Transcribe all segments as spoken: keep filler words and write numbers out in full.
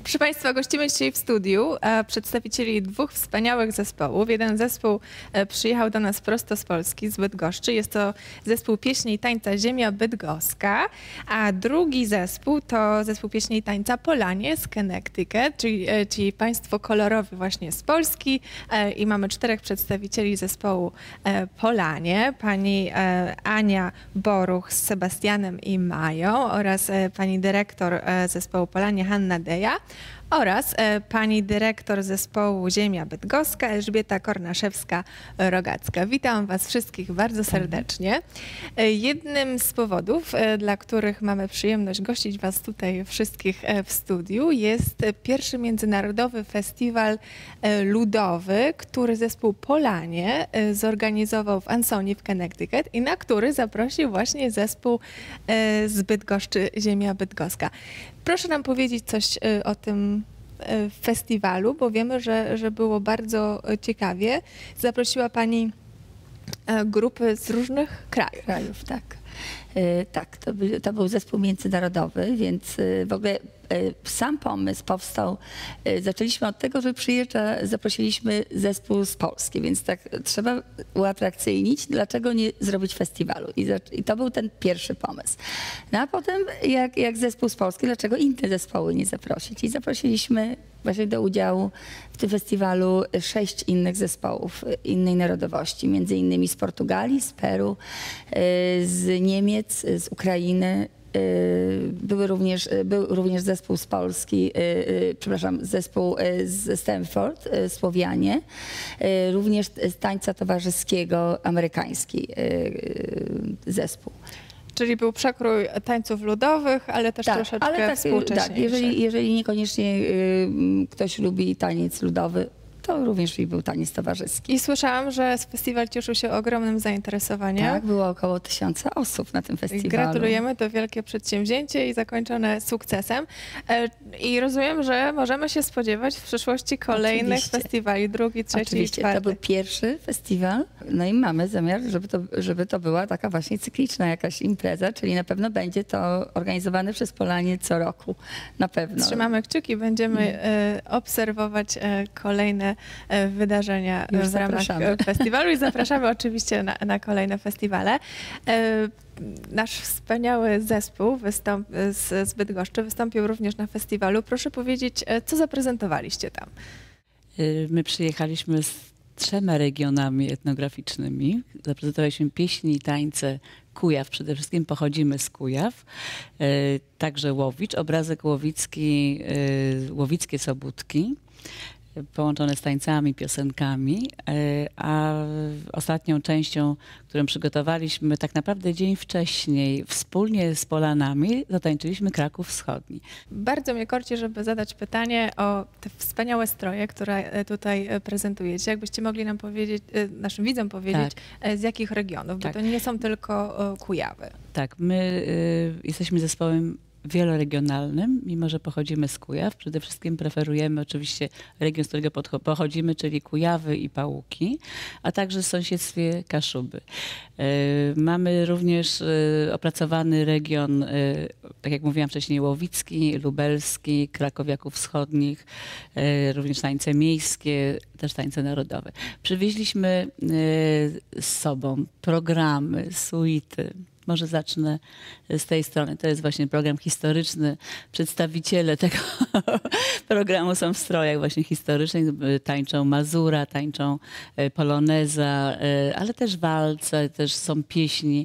Proszę Państwa, gościmy dzisiaj w studiu e, przedstawicieli dwóch wspaniałych zespołów. Jeden zespół e, przyjechał do nas prosto z Polski, z Bydgoszczy. Jest to zespół pieśni i tańca Ziemia Bydgoska, a drugi zespół to zespół pieśni i tańca Polanie z Connecticut, czyli, e, czyli państwo kolorowi właśnie z Polski. E, I mamy czterech przedstawicieli zespołu e, Polanie. Pani e, Ania Boruch z Sebastianem i Mają oraz e, pani dyrektor e, zespołu Polanie Hanna Deja oraz e, pani dyrektor zespołu Ziemia Bydgoska Elżbieta Kornaszewska-Rogacka. Witam Was wszystkich bardzo serdecznie. E, jednym z powodów, e, dla których mamy przyjemność gościć Was tutaj wszystkich e, w studiu, jest pierwszy międzynarodowy festiwal e, ludowy, który zespół Polanie e, zorganizował w Ansonie w Connecticut i na który zaprosił właśnie zespół e, z Bydgoszczy Ziemia Bydgoska. Proszę nam powiedzieć coś e, o tym festiwalu, bo wiemy, że, że było bardzo ciekawie. Zaprosiła Pani grupy z różnych krajów. krajów tak. E, tak, to, by, to był zespół międzynarodowy, więc e, w ogóle e, sam pomysł powstał. E, zaczęliśmy od tego, że przyjeżdża, zaprosiliśmy zespół z Polski, więc tak trzeba uatrakcyjnić, dlaczego nie zrobić festiwalu. I, za, i to był ten pierwszy pomysł. No a potem jak, jak zespół z Polski, dlaczego inne zespoły nie zaprosić? I zaprosiliśmy właśnie do udziału w tym festiwalu sześć innych zespołów innej narodowości, między innymi z Portugalii, z Peru, z Niemiec, z Ukrainy. Były również, był również zespół z Polski, przepraszam, zespół z Stanford, Słowianie, również z tańca towarzyskiego amerykański zespół. Czyli był przekrój tańców ludowych, ale też tak, troszeczkę ale tak, współcześniejszy. Tak, jeżeli, jeżeli niekoniecznie y, ktoś lubi taniec ludowy, to również i był taniec towarzyski. I słyszałam, że festiwal cieszył się ogromnym zainteresowaniem. Tak, było około tysiąca osób na tym festiwalu. Gratulujemy, to wielkie przedsięwzięcie i zakończone sukcesem. I rozumiem, że możemy się spodziewać w przyszłości kolejnych Oczywiście. festiwali, drugi, trzeci Oczywiście. i czwarty. To był pierwszy festiwal, no i mamy zamiar, żeby to, żeby to była taka właśnie cykliczna jakaś impreza, czyli na pewno będzie to organizowane przez Polanie co roku, na pewno. Trzymamy kciuki, będziemy mm. obserwować kolejne wydarzenia Już w ramach zapraszamy. festiwalu i zapraszamy oczywiście na, na kolejne festiwale. Nasz wspaniały zespół wystąp, z, z Bydgoszczy wystąpił również na festiwalu. Proszę powiedzieć, co zaprezentowaliście tam? My przyjechaliśmy z trzema regionami etnograficznymi. Zaprezentowaliśmy pieśni i tańce Kujaw. Przede wszystkim pochodzimy z Kujaw. Także Łowicz, obrazek łowicki, łowickie sobótki, połączone z tańcami, piosenkami, a ostatnią częścią, którą przygotowaliśmy tak naprawdę dzień wcześniej, wspólnie z Polanami zatańczyliśmy Kraków Wschodni. Bardzo mnie korci, żeby zadać pytanie o te wspaniałe stroje, które tutaj prezentujecie. Jakbyście mogli nam powiedzieć, naszym widzom powiedzieć, tak. z jakich regionów, tak. bo to nie są tylko Kujawy. Tak, my y, jesteśmy zespołem wieloregionalnym, mimo że pochodzimy z Kujaw. Przede wszystkim preferujemy oczywiście region, z którego pochodzimy, czyli Kujawy i Pałuki, a także w sąsiedztwie Kaszuby. Mamy również opracowany region, tak jak mówiłam wcześniej, łowicki, lubelski, krakowiaków wschodnich, również tańce miejskie, też tańce narodowe. Przywieźliśmy z sobą programy, suity. Może zacznę z tej strony. To jest właśnie program historyczny. Przedstawiciele tego programu są w strojach właśnie historycznych. Tańczą mazura, tańczą poloneza, ale też walce, też są pieśni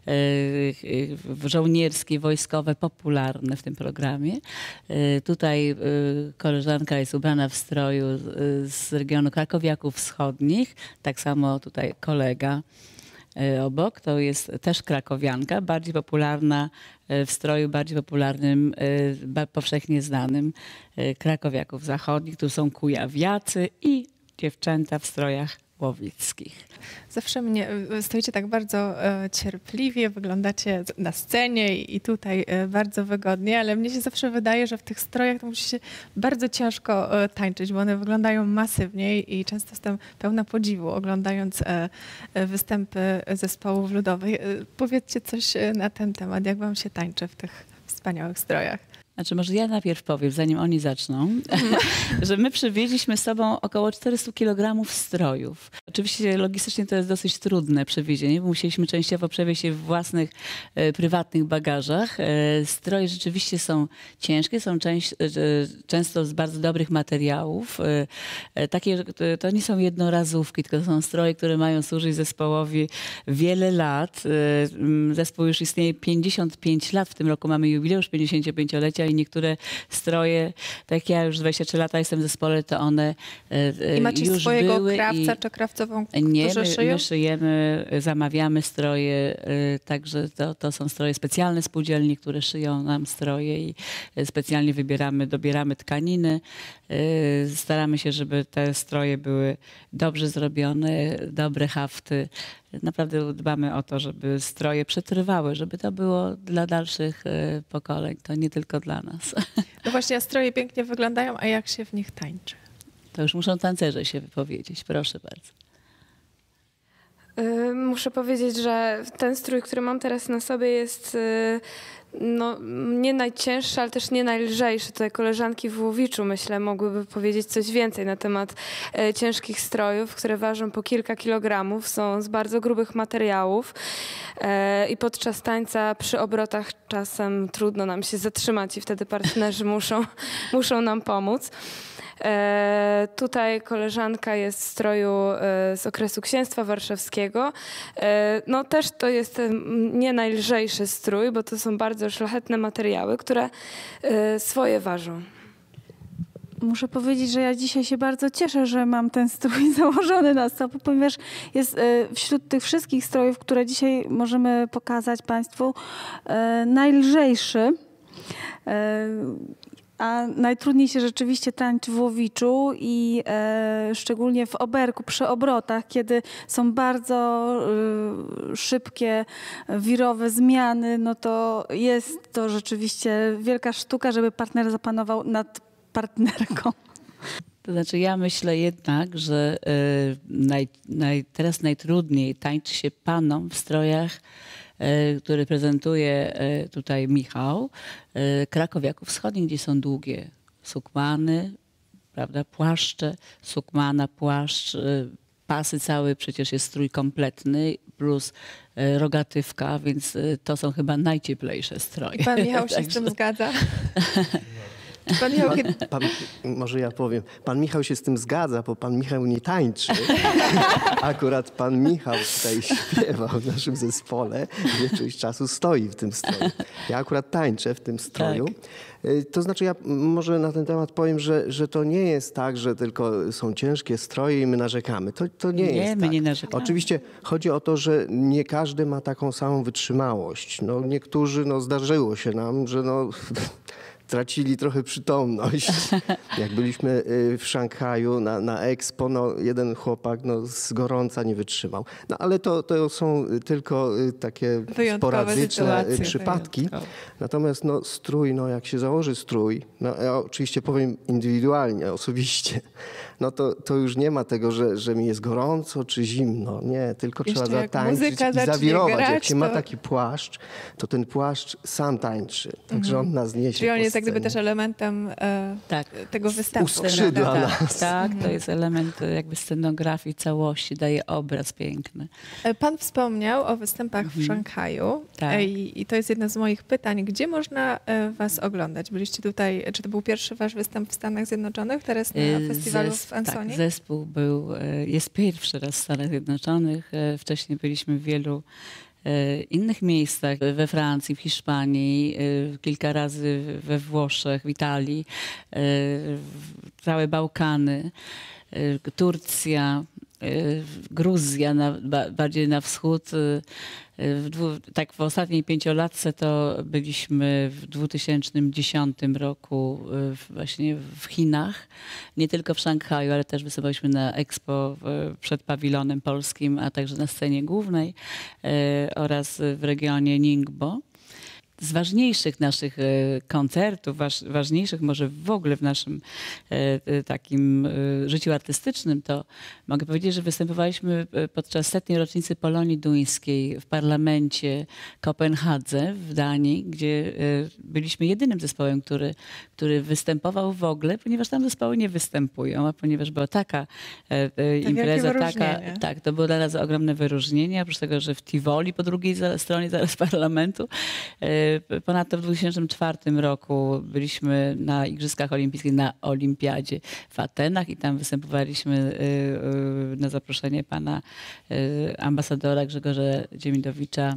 żołnierskie, wojskowe, popularne w tym programie. Tutaj koleżanka jest ubrana w stroju z regionu krakowiaków wschodnich. Tak samo tutaj kolega obok, to jest też krakowianka, bardziej popularna w stroju, bardziej popularnym, powszechnie znanym krakowiaków zachodnich. Tu są kujawiacy i dziewczęta w strojach łowickich. Zawsze mnie stoicie tak bardzo e, cierpliwie, wyglądacie na scenie i, i tutaj e, bardzo wygodnie, ale mnie się zawsze wydaje, że w tych strojach to musi się bardzo ciężko e, tańczyć, bo one wyglądają masywnie i często jestem pełna podziwu oglądając e, e, występy zespołów ludowych. E, powiedzcie coś na ten temat, jak wam się tańczy w tych wspaniałych strojach. Znaczy może ja najpierw powiem, zanim oni zaczną, że my przywieźliśmy z sobą około czterysta kilogramów strojów. Oczywiście logistycznie to jest dosyć trudne przewiezienie, bo musieliśmy częściowo przewieźć je w własnych, e, prywatnych bagażach. E, stroje rzeczywiście są ciężkie, są część, e, często z bardzo dobrych materiałów. E, e, takie, to nie są jednorazówki, tylko to są stroje, które mają służyć zespołowi wiele lat. E, zespół już istnieje pięćdziesiąt pięć lat, w tym roku mamy jubileusz pięćdziesięciopięciolecia i niektóre stroje, tak jak ja już dwadzieścia trzy lata jestem w zespole, to one I macie już swojego były krawca i... czy krawcową, Nie, którzy my, szyją? my szyjemy, zamawiamy stroje, y, także to, to są stroje specjalne spółdzielni, które szyją nam stroje i y, specjalnie wybieramy, dobieramy tkaniny. Y, staramy się, żeby te stroje były dobrze zrobione, dobre hafty. Naprawdę dbamy o to, żeby stroje przetrwały, żeby to było dla dalszych y, pokoleń, to nie tylko dla nas. No właśnie, a stroje pięknie wyglądają, a jak się w nich tańczy? To już muszą tancerze się wypowiedzieć, proszę bardzo. Y, Muszę powiedzieć, że ten strój, który mam teraz na sobie jest y, no, nie najcięższy, ale też nie najlżejszy. Tutaj koleżanki w Łowiczu, myślę, mogłyby powiedzieć coś więcej na temat y, ciężkich strojów, które ważą po kilka kilogramów, są z bardzo grubych materiałów y, i podczas tańca przy obrotach czasem trudno nam się zatrzymać i wtedy partnerzy muszą, muszą nam pomóc. E, tutaj koleżanka jest w stroju e, z okresu Księstwa Warszawskiego. E, no też to jest e, nie najlżejszy strój, bo to są bardzo szlachetne materiały, które e, swoje ważą. Muszę powiedzieć, że ja dzisiaj się bardzo cieszę, że mam ten strój założony na sobie, ponieważ jest e, wśród tych wszystkich strojów, które dzisiaj możemy pokazać Państwu, e, najlżejszy. E, A najtrudniej się rzeczywiście tańczy w Łowiczu i e, szczególnie w oberku, przy obrotach, kiedy są bardzo e, szybkie, wirowe zmiany, no to jest to rzeczywiście wielka sztuka, żeby partner zapanował nad partnerką. To znaczy ja myślę jednak, że y, naj, naj, teraz najtrudniej tańczy się panom w strojach, y, które prezentuje y, tutaj Michał, y, krakowiaków wschodnich, gdzie są długie sukmany, prawda, płaszcze, sukmana, płaszcz, y, pasy cały, przecież jest strój kompletny, plus y, rogatywka, więc y, to są chyba najcieplejsze stroje. I pan Michał się z tym zgadza? Pan Michał, kiedy... Pan, pan, może ja powiem. Pan Michał się z tym zgadza, bo pan Michał nie tańczy. Akurat pan Michał tutaj śpiewał w naszym zespole. Większość czasu stoi w tym stroju. Ja akurat tańczę w tym stroju. Tak. To znaczy ja może na ten temat powiem, że, że to nie jest tak, że tylko są ciężkie stroje i my narzekamy. To, to nie, nie jest my tak. nie narzekamy. Oczywiście chodzi o to, że nie każdy ma taką samą wytrzymałość. No, niektórzy, no zdarzyło się nam, że no... tracili trochę przytomność. Jak byliśmy w Szanghaju na, na Expo, no jeden chłopak no, z gorąca nie wytrzymał. No ale to, to są tylko takie wyjątkowe sporadyczne sytuacje, przypadki. wyjątkowe. Natomiast no, strój, no, jak się założy strój, no, ja oczywiście powiem indywidualnie, osobiście, no to, to już nie ma tego, że, że mi jest gorąco czy zimno. Nie, tylko Jeszcze trzeba jak zatańczyć muzyka i zacznie zawirować. grać, Jak się ma to- taki płaszcz, to ten płaszcz sam tańczy. Także on nas niesie. Czyli on po jest jak gdyby scenie. też elementem e, Tak. tego występu. Uskrzydla prawda? nas. Tak, to jest element y, jakby scenografii całości, daje obraz piękny. E, Pan wspomniał o występach w Szanghaju Tak. e, i, i to jest jedno z moich pytań. Gdzie można e, was oglądać? Byliście tutaj, czy to był pierwszy wasz występ w Stanach Zjednoczonych, teraz na Y, festiwalu zes- w Ansonie? Tak, zespół był, y, jest pierwszy raz w Stanach Zjednoczonych. Y, Wcześniej byliśmy w wielu y, innych miejscach, we Francji, w Hiszpanii, y, kilka razy we Włoszech, w Italii, y, w- całe Bałkany, y, Turcja, y, Gruzja, na, ba, bardziej na wschód. y, W dwu, tak w ostatniej pięciolatce to byliśmy w dwa tysiące dziesiątym roku y, w- właśnie w Chinach, nie tylko w Szanghaju, ale też występowaliśmy na Expo w, przed pawilonem polskim, a także na scenie głównej y, oraz w regionie Ningbo. z ważniejszych naszych e, koncertów, waż, ważniejszych może w ogóle w naszym e, e, takim e, życiu artystycznym, to mogę powiedzieć, że występowaliśmy podczas setnej rocznicy Polonii Duńskiej w parlamencie Kopenhadze w Danii, gdzie e, byliśmy jedynym zespołem, który, który występował w ogóle, ponieważ tam zespoły nie występują, a ponieważ była taka e, e, impreza, taka, tak, to było dla nas ogromne wyróżnienie, oprócz tego, że w Tivoli po drugiej stronie zaraz parlamentu. Ponadto w dwa tysiące czwartym roku byliśmy na Igrzyskach Olimpijskich, na Olimpiadzie w Atenach i tam występowaliśmy na zaproszenie pana ambasadora Grzegorza Dziemidowicza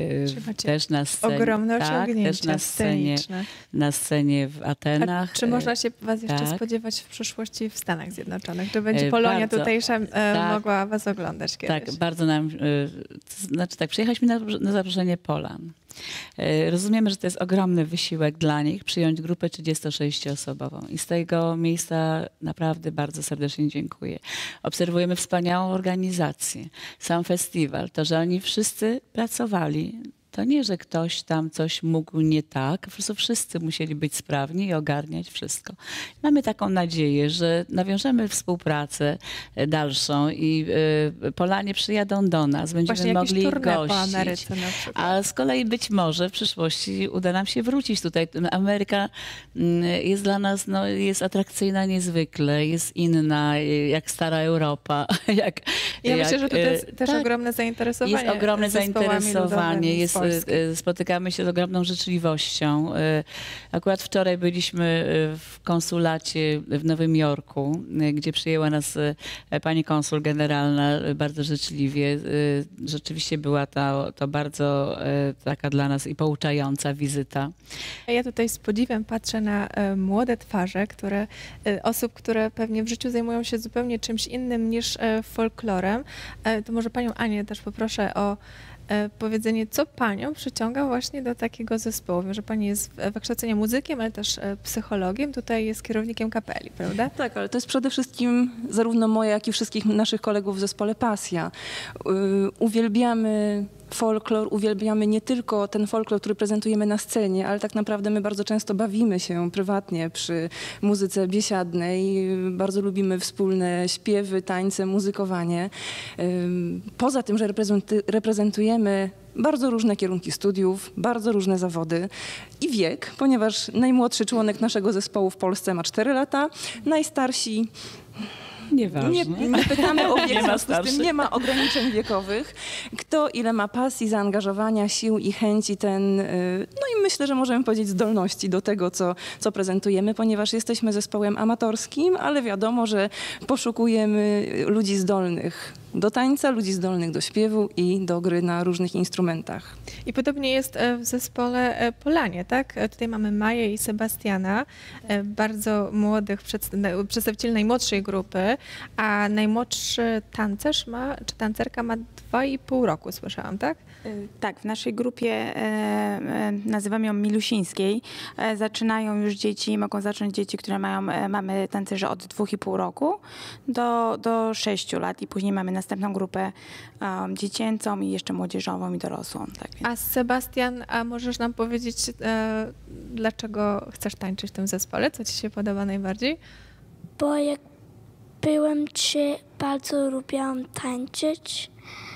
też na scenie. Ogromne tak, osiągnięcia też na scenie, na scenie w Atenach. A czy można się was jeszcze tak. spodziewać w przyszłości w Stanach Zjednoczonych? Czy będzie Polonia bardzo, tutejsza tak, mogła was oglądać kiedyś? Tak, bardzo nam, to znaczy tak, przyjechaliśmy na, na zaproszenie Polan. Rozumiemy, że to jest ogromny wysiłek dla nich przyjąć grupę trzydziestosześcioosobową i z tego miejsca naprawdę bardzo serdecznie dziękuję. Obserwujemy wspaniałą organizację, sam festiwal, to, że oni wszyscy pracowali. To nie, że ktoś tam coś mógł nie tak, po prostu wszyscy musieli być sprawni i ogarniać wszystko. Mamy taką nadzieję, że nawiążemy współpracę dalszą i y, Polanie przyjadą do nas, będziemy Właśnie mogli ich gościć. Po Ameryce na przykład. A z kolei być może w przyszłości uda nam się wrócić tutaj. Ameryka jest dla nas, no, jest atrakcyjna niezwykle, jest inna, jak stara Europa. jak, ja jak, myślę, że tutaj jest też tak, ogromne zainteresowanie. Jest ogromne zainteresowanie, jest, Polski. spotykamy się z ogromną życzliwością. Akurat wczoraj byliśmy w konsulacie w Nowym Jorku, gdzie przyjęła nas pani konsul generalna bardzo życzliwie. Rzeczywiście była to, to bardzo taka dla nas i pouczająca wizyta. Ja tutaj z podziwem patrzę na e, młode twarze, które, e, osób, które pewnie w życiu zajmują się zupełnie czymś innym niż e, folklorem. E, to może panią Anię też poproszę o e, powiedzenie, co panią przyciąga właśnie do takiego zespołu. Wiem, że pani jest wykształcenia muzykiem, ale też e, psychologiem. Tutaj jest kierownikiem kapeli, prawda? Tak, ale to jest przede wszystkim zarówno moja, jak i wszystkich naszych kolegów w zespole pasja. Yy, uwielbiamy folklor, uwielbiamy nie tylko ten folklor, który prezentujemy na scenie, ale tak naprawdę my bardzo często bawimy się prywatnie przy muzyce biesiadnej. Bardzo lubimy wspólne śpiewy, tańce, muzykowanie. Poza tym, że reprezentujemy bardzo różne kierunki studiów, bardzo różne zawody i wiek, ponieważ najmłodszy członek naszego zespołu w Polsce ma cztery lata, najstarsi Nieważne. Nie, nie pytamy o wiek, nie, w ma związku z tym nie ma ograniczeń wiekowych. Kto ile ma pasji, zaangażowania, sił i chęci, ten, no i myślę, że możemy powiedzieć zdolności do tego, co, co prezentujemy, ponieważ jesteśmy zespołem amatorskim, ale wiadomo, że poszukujemy ludzi zdolnych do tańca, ludzi zdolnych do śpiewu i do gry na różnych instrumentach. I podobnie jest w zespole Polanie, tak? Tutaj mamy Maję i Sebastiana, bardzo młodych przedstawicieli najmłodszej grupy, a najmłodszy tancerz ma, czy tancerka ma dwa i pół roku, słyszałam, tak? Tak, w naszej grupie e, e, nazywamy ją Milusińskiej. E, zaczynają już dzieci, mogą zacząć dzieci, które mają, e, mamy tancerzy od dwóch i pół roku do, do sześciu lat i później mamy następną grupę um, dziecięcą i jeszcze młodzieżową i dorosłą. Tak więc. A Sebastian, a możesz nam powiedzieć, e, dlaczego chcesz tańczyć w tym zespole? Co ci się podoba najbardziej? Bo jak byłem trzy, bardzo lubiłam tańczyć.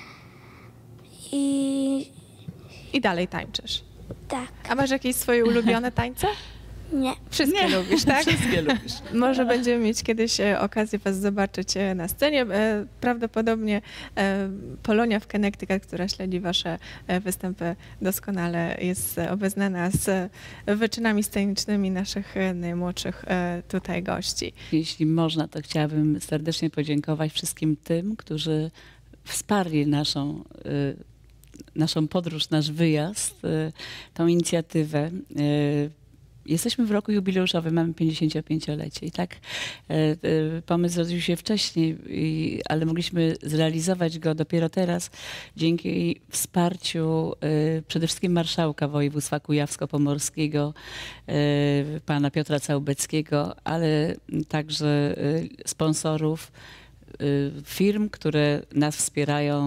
I... I dalej tańczysz. Tak. A masz jakieś swoje ulubione tańce? Nie. Wszystkie Nie. lubisz, tak? Wszystkie lubisz. Może będziemy mieć kiedyś e, okazję was zobaczyć e, na scenie. E, prawdopodobnie e, Polonia w Connecticut, która śledzi wasze e, występy, doskonale jest e, obeznana z e, wyczynami scenicznymi naszych e, najmłodszych e, tutaj gości. Jeśli można, to chciałabym serdecznie podziękować wszystkim tym, którzy wsparli naszą, y, naszą podróż, nasz wyjazd, y, tą inicjatywę. Y, Jesteśmy w roku jubileuszowym, mamy pięćdziesięciopięciolecie i tak y, y, pomysł zrodził się wcześniej, y, ale mogliśmy zrealizować go dopiero teraz dzięki wsparciu y, przede wszystkim marszałka województwa kujawsko-pomorskiego, y, pana Piotra Całbeckiego, ale także y, sponsorów, firm, które nas wspierają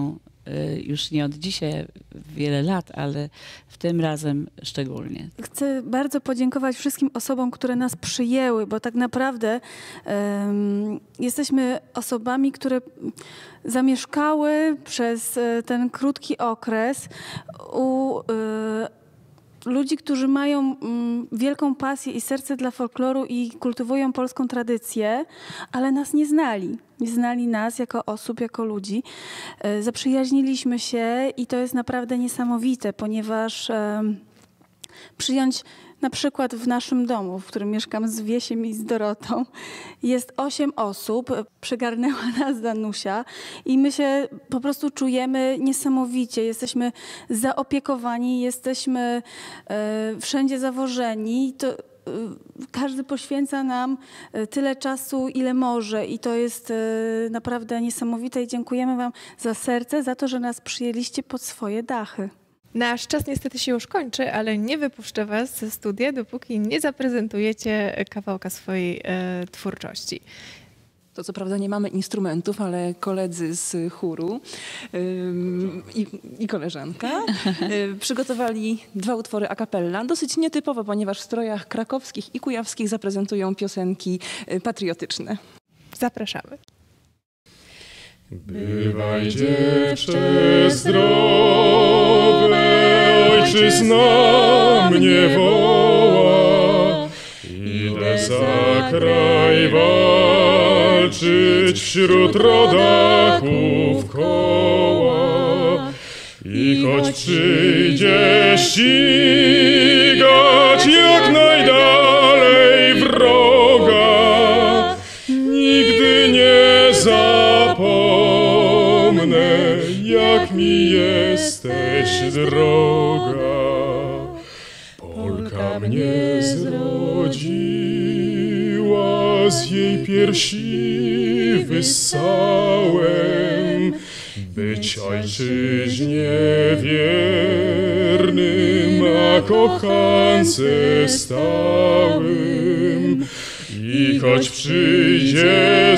już nie od dzisiaj, wiele lat, ale w tym razem szczególnie. Chcę bardzo podziękować wszystkim osobom, które nas przyjęły, bo tak naprawdę um, jesteśmy osobami, które zamieszkały przez ten krótki okres u y, ludzi, którzy mają mm, wielką pasję i serce dla folkloru i kultywują polską tradycję, ale nas nie znali. Nie znali nas jako osób, jako ludzi. E, zaprzyjaźniliśmy się i to jest naprawdę niesamowite, ponieważ e, przyjąć na przykład w naszym domu, w którym mieszkam z Wiesiem i z Dorotą, jest osiem osób, przygarnęła nas Danusia i my się po prostu czujemy niesamowicie. Jesteśmy zaopiekowani, jesteśmy e, wszędzie zawożeni. To, e, każdy poświęca nam tyle czasu, ile może i to jest e, naprawdę niesamowite i dziękujemy wam za serce, za to, że nas przyjęliście pod swoje dachy. Nasz czas niestety się już kończy, ale nie wypuszczę was ze studia, dopóki nie zaprezentujecie kawałka swojej e, twórczości. To co prawda nie mamy instrumentów, ale koledzy z chóru ym, i, i koleżanka y, przygotowali dwa utwory a cappella, dosyć nietypowo, ponieważ w strojach krakowskich i kujawskich zaprezentują piosenki y, patriotyczne. Zapraszamy. Bywaj, dziewczę, zdrowe, ojczyzna mnie woła. Idę za kraj walczyć wśród rodaków koła. I choć przyjdzie ścigać jak najdalej wroga, nigdy nie zapomnę, jak mi jesteś droga. Polka mnie zrodziła, z jej piersi wyssałem, być ojczyźnie wiernym, a kochance stałym. I choć przyjdzie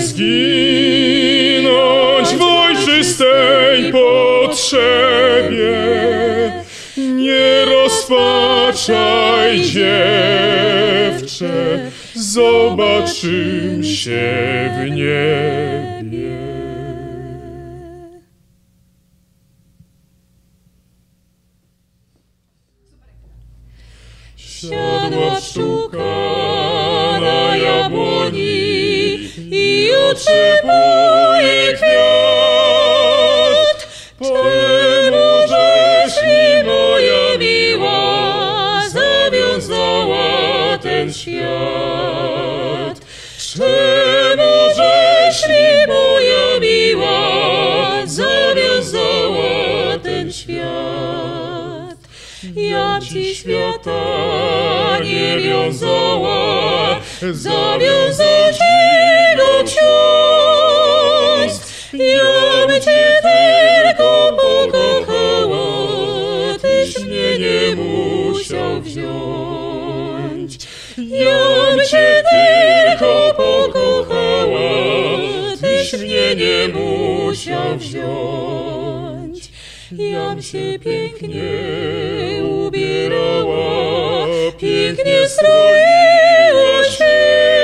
zginąć w ojczystej potrzebie, nie rozpaczaj, dziewczę, zobaczymy się w niebie. Siadła pszczółka na jabłoni i otrzepuje kwiat. Czemu żeś mi, moja miła, zawiązała ten świat? Czemu żeś mi, moja miła, zawiązała ten świat? Ja ci świata nie wiązała, zawiązać go ksiądz. Ja bym cię tylko pokochała, tyś mnie nie musiał wziąć. Ja bym cię tylko pokochała, tyś mnie nie musiał wziąć. Jam się pięknie ubierała, pięknie stroiła się,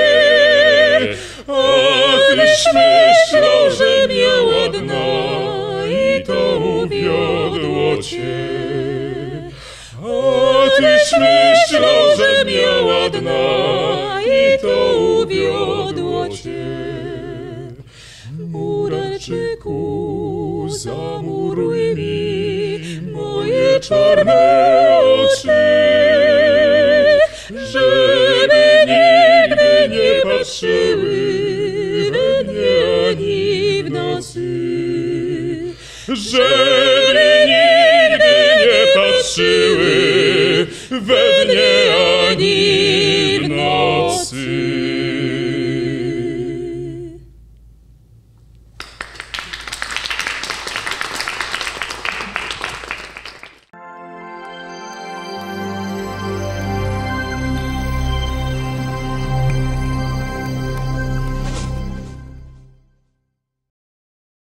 a tyś myślał, że mnie ładna i to uwiodło cię. A tyś myślał, że mnie ładna i to uwiodło cię. Mureczku, zamuruj mi moje czarne oczy, żeby nigdy nie patrzyły we mnie ani w nocy. Żeby nigdy nie patrzyły we mnie